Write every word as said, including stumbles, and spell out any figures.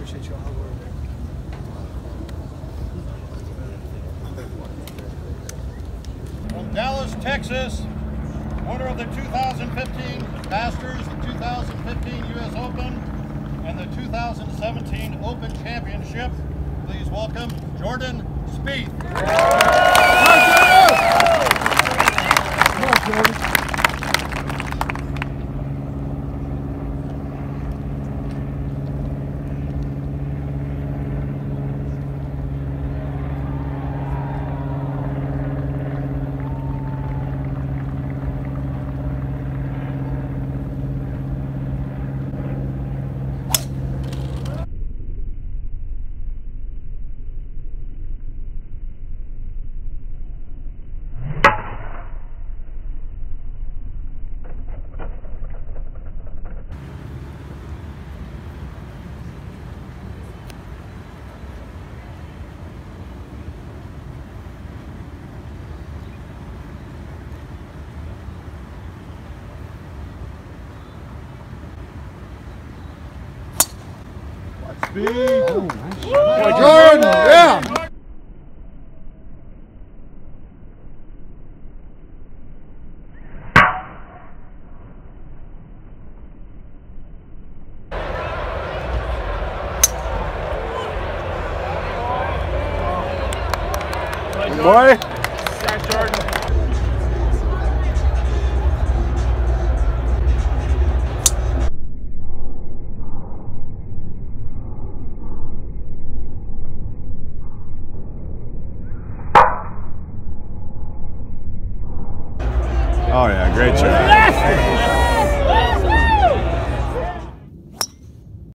appreciate your hard work. From Dallas, Texas, winner of the two thousand fifteen Masters, the two thousand fifteen U S Open, and the two thousand seventeen Open Championship, please welcome Jordan Spieth. Come on, Jordan. Speed. Oh, nice. Jordan, yeah. Good boy. Yeah, Jordan. Oh yeah, great shot.